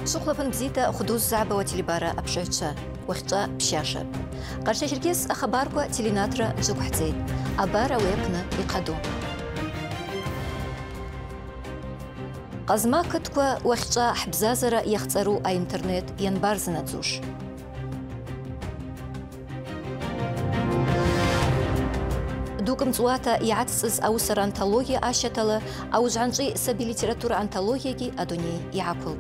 شغلفن بزيتا خدوز زعبة وتليبارا أبشعتشا وخطا بشاشة قرشة شركيس أخباركو تليناترا جوك حتزيد أبارا ويبنا يقادو قزما كتكو وخطا حبزازرا يختارو أي إنترنت ينبارزنا تزوش دوكم زواتا يعتسس أو سر أنتولوجيا آشتلا أو جعنجي سبي ليتراتورا أنتولوجيا أدوني يعقلد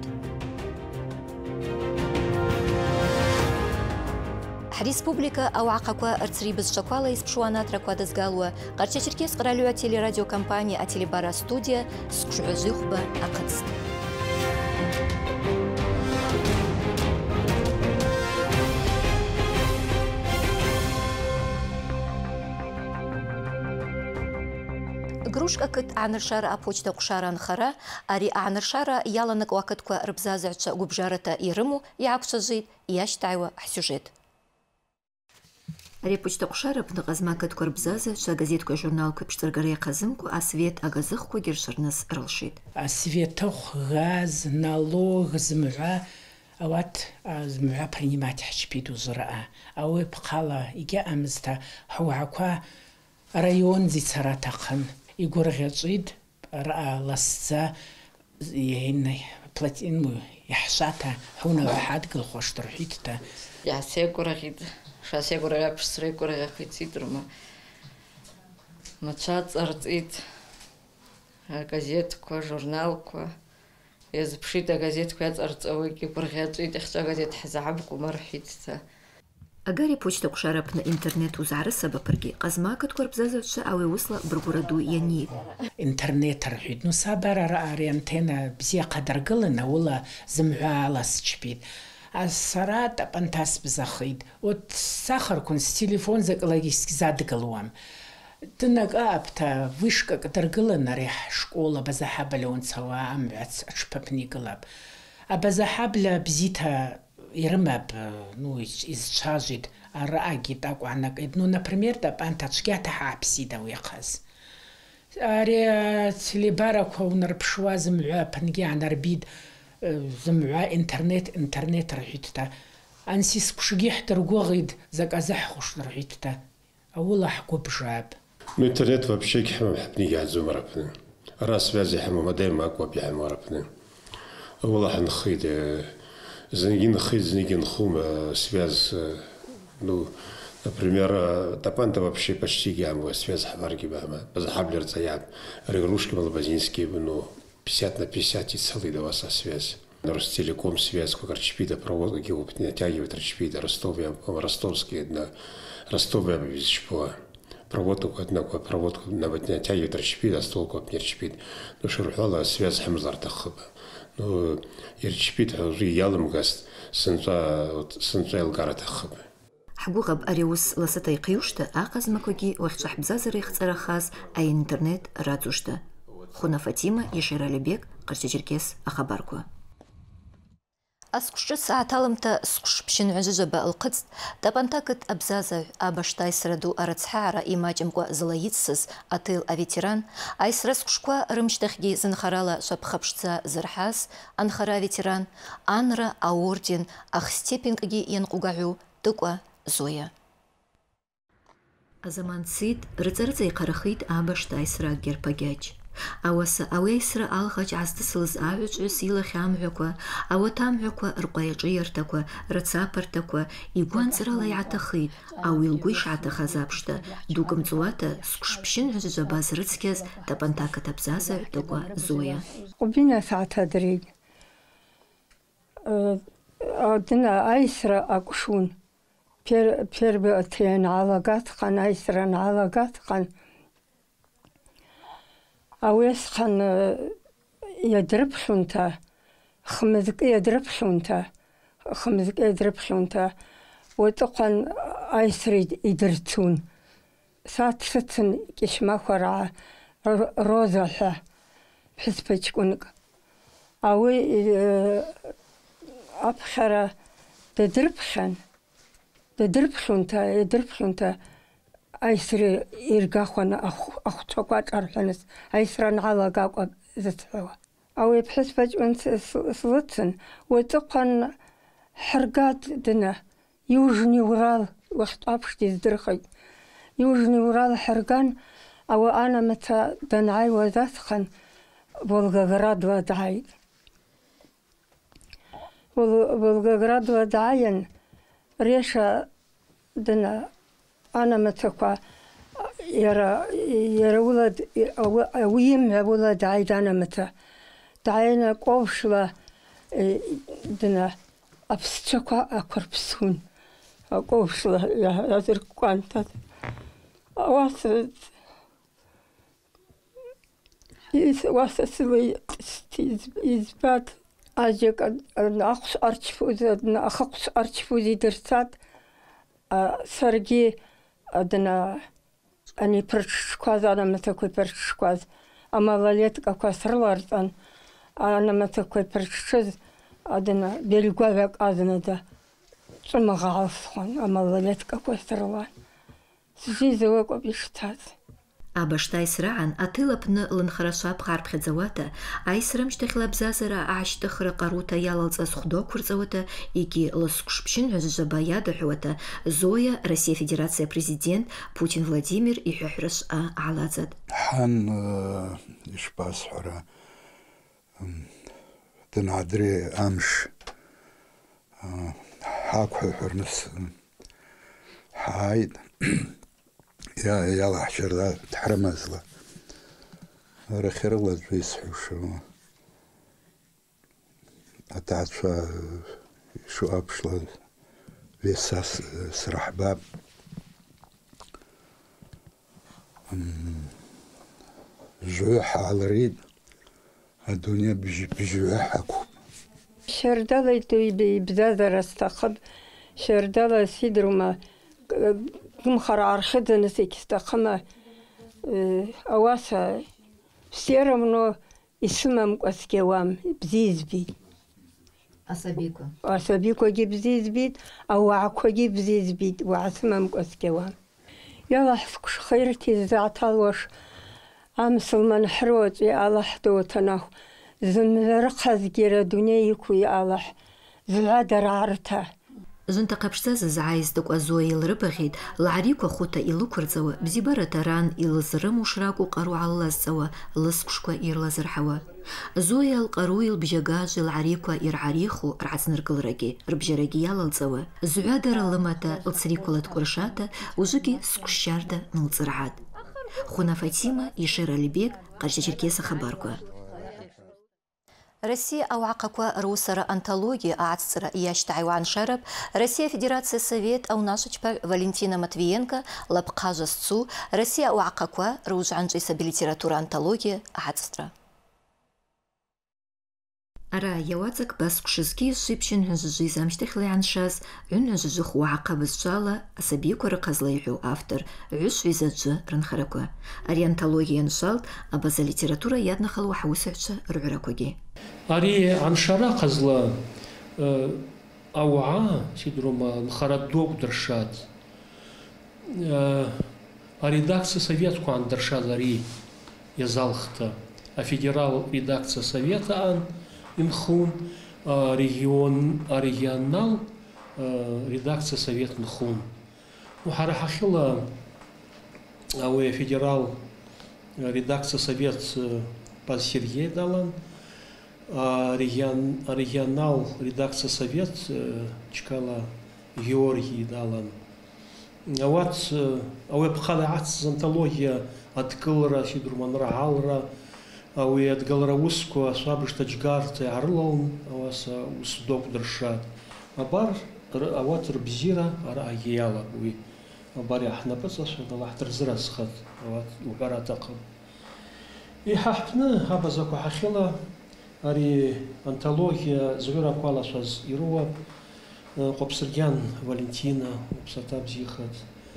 Республика Ауакаква Арцрибыз Шаквала из Пшуаната Квадазгалуа, Гарча Черкес Qaralua телерадиокомпания Ателебара студия Скшуазюхба Акац. Грушка кыт аныршара апочта кушаран хара, ари аныршара яланак вакытква рыбзазача губжарата ирыму яакшажит яштайва сюжет. Репочта кушара пнагазмакат корбзаза ша газетку журналку пштыргаре казымку а свет агазыхку гершырныс рылшит. А светох газ налог змра ават змра принимать хачпиду зра. А вы пхала иге амста хауаква район зицаратахан игургацид ра ласца ين платин яхшата хуна вахад гылхоштрухитта. Я сегурагид شاسي قرأ بسرعة قرأ خيتيت رما ماتشات أرتيت газет كوا جورنال كوا إذا بشيت газет كوا أرت أوي كي برغيت يتحتاج газет حزعب كوا مرحيت تا أجاري بوشتا كشارب نا إنترنت وزعر السبب برجي قزما كتكور بزازة أو وصل برجورادو يني إنترنت رحيد نو سابر رأي أنتنا بزي قدر قلنا ولا زمعة لسجبيد السرات أبنتاس بزخيد وتسخر كون تليفون زكلاجيسك زاد قلوام تنق أبتا ويشك قدرقلنا ريح شكولة بزحابلون سوا عمعت أشبابني قلب أبزحابلا بزيتها يرمب نو إزشاجد الرأجي تاقو عنك إدنو نبرمير داب أنتا تشكيتا حابسيدا ويقاز أري تليبارك ونربشوا زمعوا بنجي عن ربيد زمعوا انترنت رحيتتا أنسيس كشجيح ترجوغيد زك أزحوش رحيتتا أولا حكوا بجاب. الإنترنت вообще كحمام حبني قاعد زوم ربنا راس بازي حمام دايما أقوى بيحمام ربنا أولا حنخيد زنجين خيد زنجين خوم связь ну например тапанта вообще почти гамма связь хабарги бама базхаблер заяб регрушки малобазинские ну 50 на 50 и целый до вас связь. Ростелеком связь, как Рачпида, провод, геопт натягивает Рачпида, Ростовский, на Ростове без чпоа. Проводку однако проводку натягивает Рачпида, столку не Рачпид. Ну шурхала связь Хамзар тахаба. Ну и Рачпид ялым гаст сенца Элгара тахаба. حقوق أريوس لسطي قيوشتا أقز مكوكي وخشح بزازر يختصر خاص أي إنترنت راتوشتا. خونا فاطمة يشير لبيك قرشة جركيس أخباركو. أسكش ساعتالمتا سكش بشن عججة القدس تبانتاكت أبزازة أباشتاي سردو أرتسحارة إيماجمكو زلايتسس أطيل أفيتيران أي سرسكشكو رمشتخجي زنخرالا شابخبشتا زرحاس أنخرا فيتيران أنرا أوردين أخستيبينكجي ينقوغاعو تقوى زويا أزمان سيد رتزرزي قرخيت أباشتاي سرا جيرباجاج أوسا أويسرا ألخج عستسلز أعوج عسيلة خامعكوا أو تامعكوا رقايجيرتكوا رتسابرتكوا إيقوان سرا ليعتخيد أو يلقويش عتخزابشتا دوكم زواتا سكشبشن عججة باز رتسكيز تبانتاكا تبزازا تقوى زويا قبينا ساعتها دريج أدنا أيسرا أقشون بير بأتين علاقات قان أيسرا علاقات قان أويس خان يدرب شونتا خمزك يدرب شونتا خمزك يدرب شونتا وتقن أيسريد يدرتون سات ستن كشما خرا روزها بحس بتشكونك أوي أبخرة تدرب شونتا يدرب شونتا أيسر إرجعنا أخ تقعد أرحنس أيسرن على جاق زتوا أو يبحث أنت صلتن وتقن حرقات دنا يوجني ورال وقت أبشتي زدرخي يوجني ورال حرقان أو أنا متى دنعي وذاتخن بولغراد ودعي بولغراد ودعين ريشة دنا أنا متى يرى ولد ويم ولد عيد أنا متى دعينا قوشلا دنا أبستقى أكربسون قوشلا يا هذر قانت واسد واسد إثبات أجيك نأخذ أرشفوز نأخذ أرشفوزي درسات سرقي أدنى أني برشكواز أنا متكوي برشكواز أما وليت كاسر لارتان أنا متكوي برشكواز أدنى بيلقواك أدنى ده ثم غاصخون أما وليت كاسر لار سجيزوك وبيشتاز أبشتايس رعن أطلبنا لنخرشاب غارب خدزواتا أيسرم شتخلا بزازرا عشتخر قروتا يالالز أسخدو كورزواتا إيكي لسكشبشن عزجبا يادحواتا زويا Россия Федерация президент Путин Владимир и ححرش علازد حان إشباس حرا تنعدري أمش حاك حرنس حايد يا حشر ذا تحرم أزلا رخير الله بيسحو شو أتعد شو أبشلا بيساس سرح باب جوح على ريد الدنيا بجوحكم شردالة يتوي بزازر استقب شردالة سيدرما مخر عرخد نسيك استقمة أواسا سيرة منو اسمم أسكوام بزيز بي أسابيكو جي بزيز بيت أو عكو جي بزيز بيت وعسمم أسكوام يلا حفكش خيرتي زعتالوش أمسل من حروت يا الله حدوتنا زمرق هزجير دنيا يكو يا الله زلادر عرته زنت قبشتاز زعايز دك أزوي الربخيد العريكو خوتا إلو كرزوا بزيبارة تران إلو زرم وشراكو قارو على الزوا لسكشكو إير لزرحوا زويا القروي البجاجاج العريكو إير عريخو رعز نرقل رقي ربجرقي يالا الزوا زعادر اللمتا التسريكو لتكورشاتا وزوكي سكشاردا نلزرعاد خونا فاتيما يشير البيك قرشة черкеса خباركو Россия ауақақва русара антология ацра яштайван шараб Россия Федерация Совет аунашечпа Валентина Матвиенко лапқажасцу Россия ауақақва ружанжисаби литература антология ацра. Ара явацак баскшизки шипшин хжжи замштехли аншаз ун хжжх уақа бисжала асабику рaqazlayhu автор үш визаджи ранхараку. Ари антология ншалт абаза литература яднахал вахусача руракуги. Ари аншара қазла ауа сидрума лхарадок дыршат. А редакция советку ан дыршат ари язалхта. А федерал редакция совета ан инхун, регионал редакция совет инхун. Ухарахахила ауэ федерал редакция совет пан Сергей далан. Регионал редакция совет чкала Георгий далан. А вот пхалац антология от Кылра Сидурманра Алра, а у от Галрауску особышта Джгарты Арлон, а вас усудок дыршат. А бар а вот Рбзира Агияла уи. А барях написал, дала трзрасхат, а вот убаратаком. И хахпна хабазаку хахила. Ари антология звера паласваз ируа Копсергян Валентина Копсатаб зихат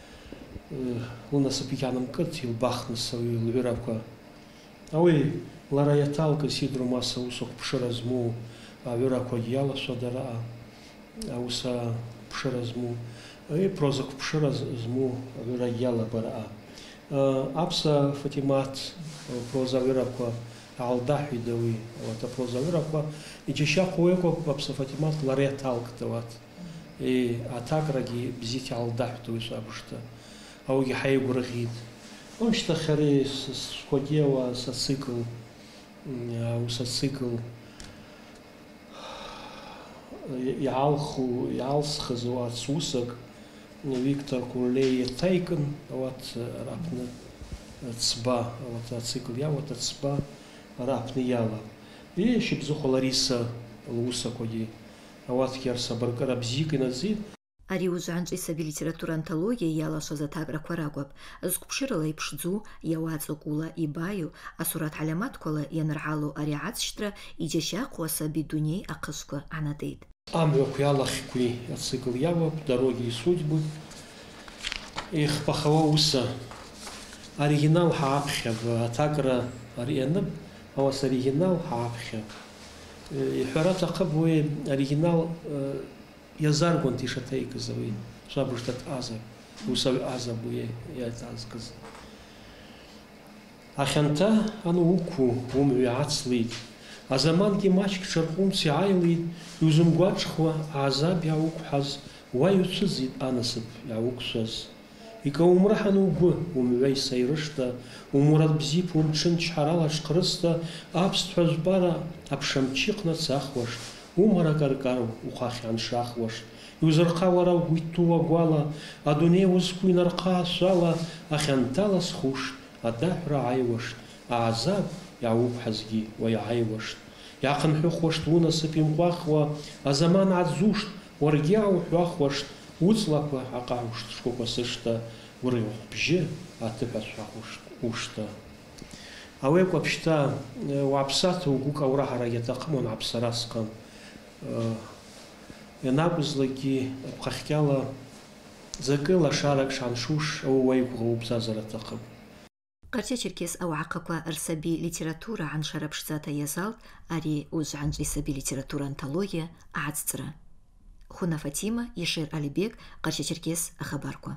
Луна сапикянам кат ил бахнаса ил веравка. Ауи лараяталка сидру маса усок пшеразму а веравка яла содара ауса пшеразму и прозак пшеразму вера яла бара. Апса Фатимат проза веравка алдаҳ идауи вот апрозавирақва иҷаша қуекоп бапсафатимат лариаталкта вот атакраги бзити алдаҳтуи сабушта ауги ҳайгурғид он штахари сходева сацикл усацикл ялсхыз вот сусак Виктор Курлей Тайкон вот рапны цба вот ацикл я вот цба рапны яла и шибзуху Лариса Луса коди вот керса баркара бзик и назид Ари узанчи саби литература антология яла шазатагра кварагваб зкупширала и пшдзу яуацокула и баю асурат алямат кола янралу ариацштра и джашаква саби дуней акышка анадейд Амвякуялахкуи ацикл ява дороги и судьбы их пахавауса оригинал хаапхев атагра ариенаб авас оригинал хаапхев и хурата кабуе оригинал язаргон тишатейка завин шабуштат аза усав аза буе я азказ аханта ану уку умвяцлит а заманги мачк шархум сиайлит юзум гвачхва аза бяукхаз ваюцзит анасып яуксаз ика умрахану гу умвей сайрышта умурат бзип умчин чхаралаш крыста абствазбара абшамчикна цахваш умара каркар ухахян шахваш юзарқавара уиттува гвала адуне узкуй нарқа сала ахянтала схуш адахра айваш азаб яукхазги ваяйваш яқын хухваш унасып имқвахва азаман адзушт варгяу хвахваш уцлаква ақаушт шкопасышта урыух бже атыпас шахушт ушта ауек вообще уапсата угука урахара ятақмон апсараскан янабузлаги апқахкяла закыла шарак шаншуш ауайгу убзазара тақым قرشة شركيس أو عقبة أرسبي ليتراتورة عن شرب شزاتا يزال أري وز عن رسبي ليتراتورة أنتولوجيا أعدسترا خونا فاطمة يشير عليبيك قرشة شركيس أخباركوا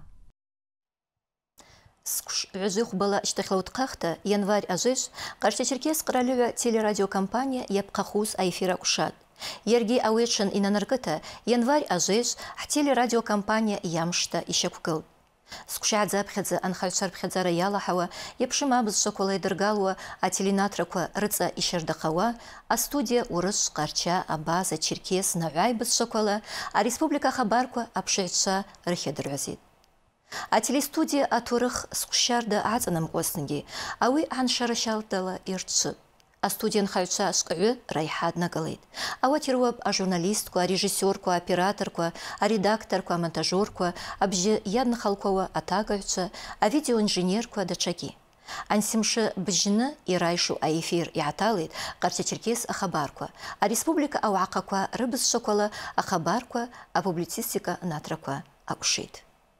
سكش عزوخ بلا اشتخلوت قاختا январь أجيش قرشة شركيس قرالوة تيلي كامبانيا يبقى خوز أيفيرا كشاد يرجي أويتشن إن نرقتا январь أجيش حتيلي كامبانيا يامشتا إشاكوكل سكشاد زابخدزا أنخالشار بخدزارا يالا حوا يبشما بزشاكولا يدرقالوا أتيليناتركوا رتزا إشاردقوا أستوديا ورش قارچا أبازا چيركيس نوعي بزشاكولا أريسبوبليكا خباركوا أبشيتشا رخيدر عزيد أتيلي-студия أتورخ سكشاردا عزنام قوسنجي أوي عن شارشالدالا إرتشب أستوديان خالشا أشقعو رايحاد نقليد أو تيروب أجورناليستكو ريجيسيوركو أوبيراتوركو редакторكو монтажерكو أبجي يادن خالكو أتاقعوشا أفيديو инженерكو دچاكي أنسمشي بجنة إرايشو أيفير يعتاليد قرشة چركيس أخباركو أريسبوبليكا أو عقاكو ربس شوكولا أخباركو أبوبليتستيكا ناتراكو أقشيد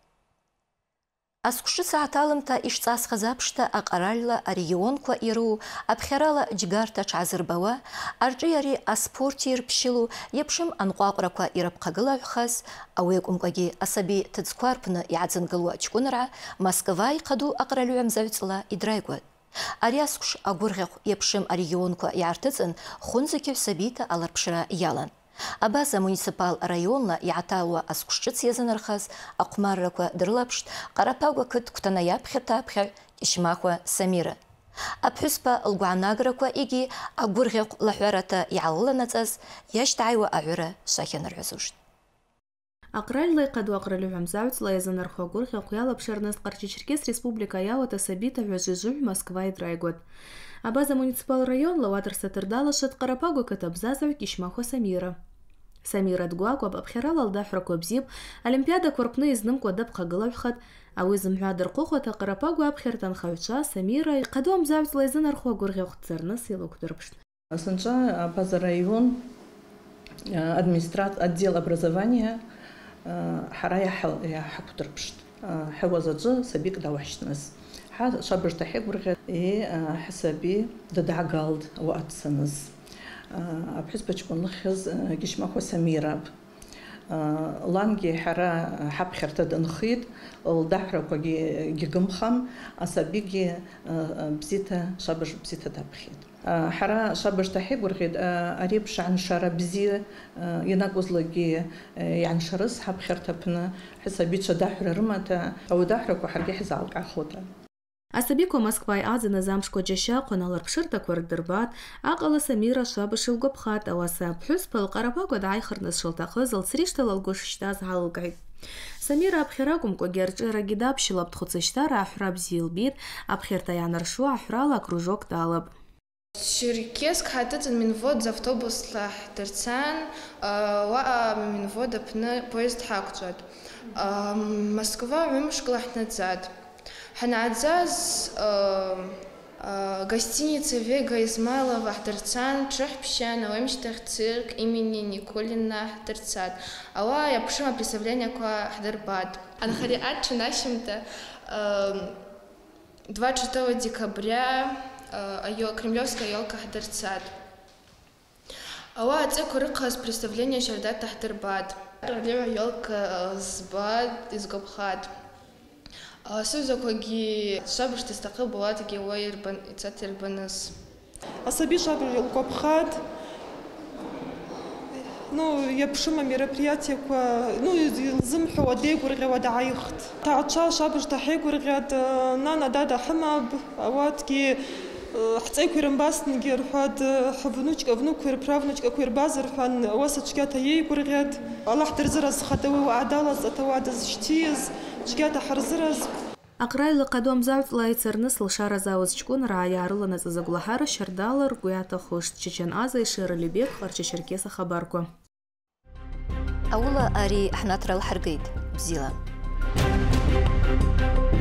أسكشي ساعتالمتا إشتاس خزابشتا أقراللا ريونكو إيرو أبخيرالا جيغارتا چعزرباوا أرجياري أسبورتير بشيلو يبشم أنقواقراكو إيرابقاقلا وخاز أويقومكاجي أسابي تدسكواربنا يعزنقلوا چكونرا Москвай قدو أقرالو يمزاوتلا إدرايقوات أرياسكش أغورغيق يبشم ريونكو يعرتزن خونزكيو سابيتا ألاربشرا يالان أبازا муниципал районла يعتالوا أسكشتس يزنرخاز أقماركوا درلابشت قراباقوا كت كتانا يبخيتا إشماقوا سميرة أبحسبا القواناقركوا إيجي أغورغيق لحوارتا يعلل نتاز يشتعيوا أعورا شاكين العزوشت أقرالي قدو أقرالو عمزاوت لا يزنرخوا غورغيق يالا بشارناس قرشي черкес республика Ялата сабита вяжижу Москва и Драйгот. Абаза муниципал район лаватр сатырдалашат Карапагу катабзазав кишмахо Самира. Самира дгуаку абхирала алдафраку бзиб, Олимпиада корпны изнымку адаб кагалавхат, а уизм хадр кухота Карапагу абхиртан хавча Самира и кадом завт лайзан архуа гургех церна силу кутурпшт. Асанча Абаза район отдел образования حرايا حكتربشت حوازجة سبيك داوحشناس شابرت حبرغ حسابي ددعقالد واتسنز بحس بتكون لخز جشماخو سميراب لانجي حرا حب خرتد انخيط الدحرة كوجي جمخم أصابيجي بزيتا شابش بزيتا دبخيط حرا شابش تحب ورغيد قريبش عن شارع بزي ينقص لقي يعني شرس حب خرتبنا حسابيتش دحرة رمتا أو دحرة كوحرجي حزالك أخوتا Асабико Москвай азына замшко джеша қоналар пшырта көрдірбат, aqалы Самира шабышыл гопхат, аваса пхюс пыл қарапаго дай хырныс шылтақы зылсриштал алгошыштаз халгай. Самира абхирагум ко герчы рагидап шылап тхуцыштар ахраб зилбит, абхиртаянаршу ахрала кружок далып. Черкесск хатыцын минвод за автобусла терцан, ва минвода пны поезд хакчат. Москва мимшклах назад. Ханадзаз гостиница Вега Измайлова Хтерцан Чехпщана Уэмштех цирк имени Николина Хтерцат. Ала я пошла представление ко Хдербад. Анхариат нашим-то 26 декабря Кремлевская елка Хтерцат. Ала це корыкас представление Шардата Хдербад. Королева елка сбад из Гобхат. Суза коги шабыш тестақы болады ге ойырбан ицатербаныз. Асаби шабыш елкопхат. Ну, я пшима мероприятие ко, ну, зимху одегу ргевада айхт. Таача шабыш тахегу ргевад нана дада хамаб, аватки حتى كورن باستن غير حد حفنوچ ابنو كور правнучка كور بازر فان واسچكاتا يي كورغيت الله ترزرز خدوي وعداله زتواد زشتيز چكاتا حرزرز Акрайлы қадом завт лайцерны слышара завызчкун раярылы загулахара шардалар гуята хош чечен аза и ширалибек харча черкеса хабарку. أولا أري حناطر الحرقيد بزيلا